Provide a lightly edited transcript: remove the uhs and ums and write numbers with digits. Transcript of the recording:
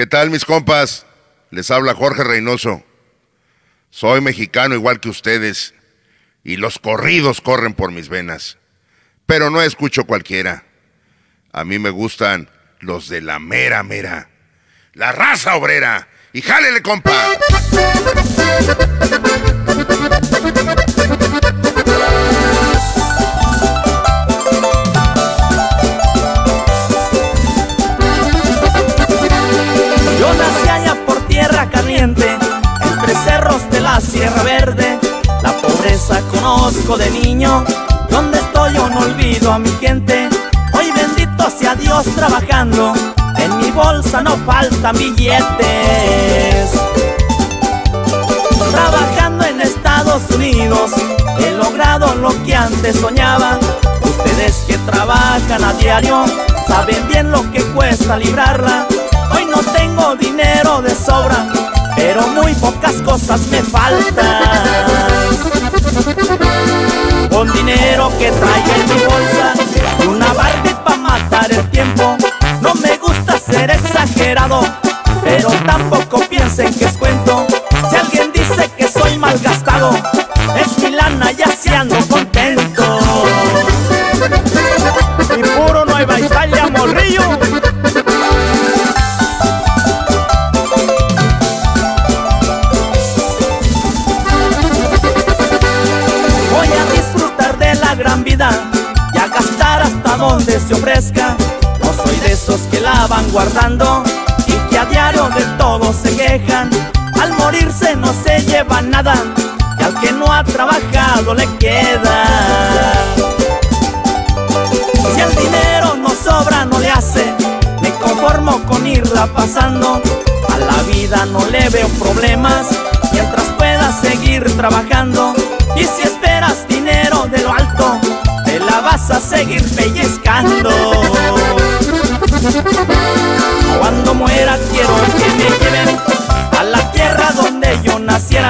¿Qué tal, mis compas? Les habla Jorge Reynoso. Soy mexicano igual que ustedes y los corridos corren por mis venas. Pero no escucho cualquiera. A mí me gustan los de la mera mera, la raza obrera. Y jálele, compa. Yo nací allá por tierra caliente, entre cerros de la Sierra Verde. La pobreza conozco de niño, donde estoy yo no olvido a mi gente. Hoy bendito sea Dios trabajando, en mi bolsa no faltan billetes. Trabajando en Estados Unidos, he logrado lo que antes soñaba. Ustedes que trabajan a diario, saben bien lo que cuesta librarla. Hoy no tengo dinero de sobra, pero muy pocas cosas me faltan. Con dinero que traiga en mi bolsa, una Barbie pa' matar el tiempo. No me gusta ser exagerado, pero tampoco piensen que es cuento. Si alguien dice que soy malgastado, es mi lana y así ando contento. Y puro Nueva Italia, morrillo. Voy a disfrutar de la gran vida y a gastar hasta donde se ofrezca. No soy de esos que la van guardando y que a diario de todo se quejan. Al morirse no se lleva nada y al que no ha trabajado le queda. Si el dinero no sobra no le hace, me conformo con irla pasando. A la vida no le veo problemas mientras pueda seguir trabajando. Y si esperas dinero de lo alto, te la vas a seguir pellizcando. Cuando muera quiero que me lleven a la tierra donde yo nací.